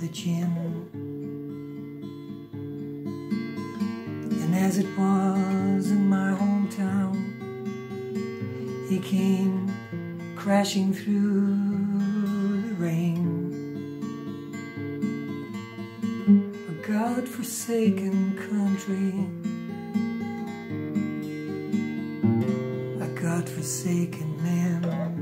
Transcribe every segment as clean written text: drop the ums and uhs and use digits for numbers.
the gin. And as it was in my hometown, he came crashing through the rain. A God-forsaken country, a God-forsaken man.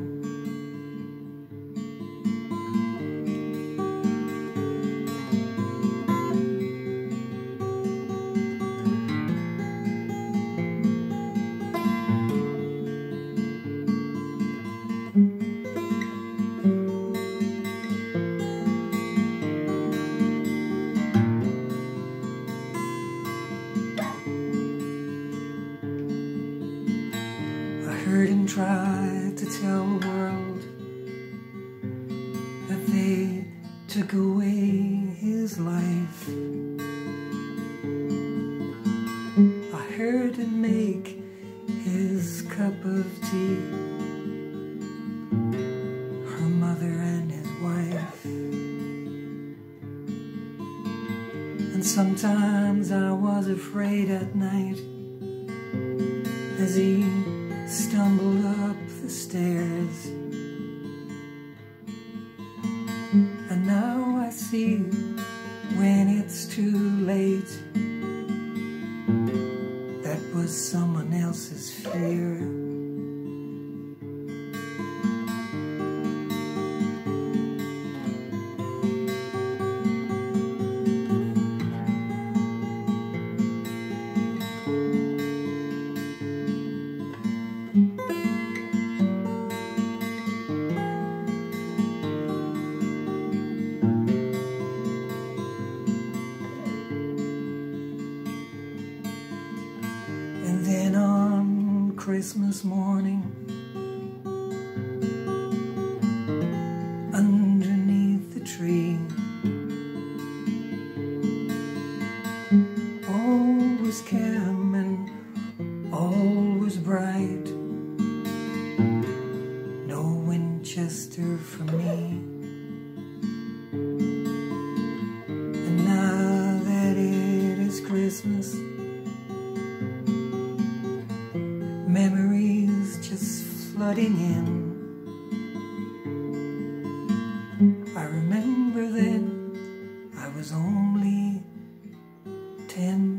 I heard him try to tell the world that they took away his life. I heard him make his cup of tea, her mother and his wife. And sometimes I was afraid at night as he stumbled up the stairs. And now I see, when it's too late, that was someone else's fear. And then on Christmas morning, underneath the tree, all was calm and all was bright. No Winchester for me. And now that it is Christmas, memories just flooding in. I remember then I was only 10.